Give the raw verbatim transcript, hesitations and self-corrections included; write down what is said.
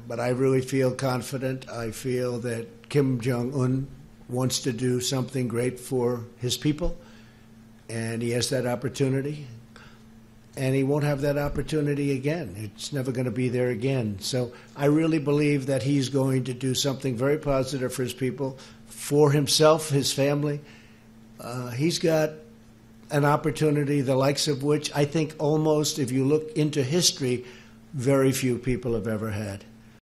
but I really feel confident. I feel that Kim Jong Un wants to do something great for his people, and he has that opportunity. And he won't have that opportunity again. It's never going to be there again. So I really believe that he's going to do something very positive for his people, for himself, his family. Uh, he's got an opportunity the likes of which I think almost, if you look into history, very few people have ever had.